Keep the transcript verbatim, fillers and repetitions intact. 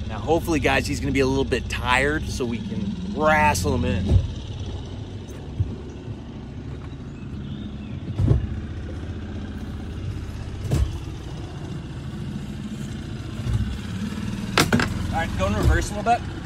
Now hopefully guys, he's gonna be a little bit tired so we can wrestle him in. All right, go in reverse a little bit.